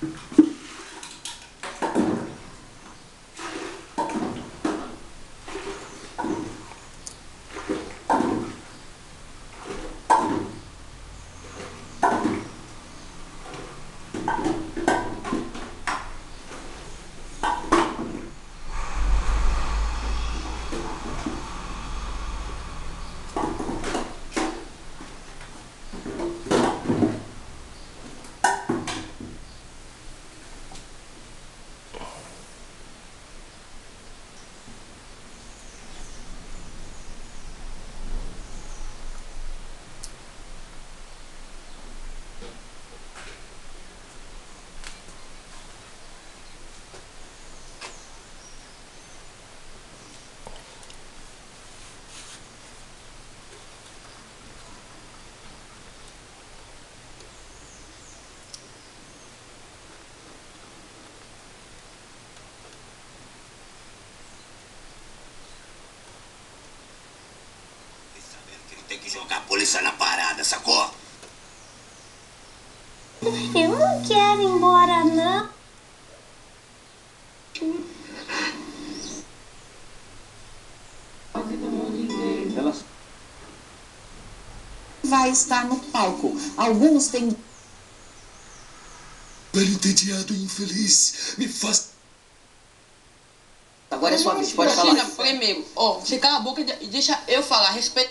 Tem que jogar a polícia na parada, sacou? Eu não quero ir embora, não. Vai estar no palco. Alguns têm... Velho entediado e infeliz, me faz... Agora é sua vez, pode falar. China, primeiro, você cala a boca e deixa eu falar, respeito.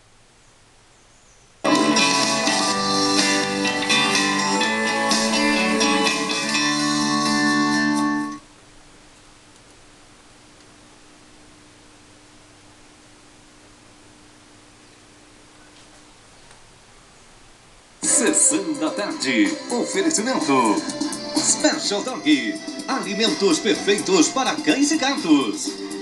Sessão da tarde. Oferecimento Special Dog. Alimentos perfeitos para cães e gatos.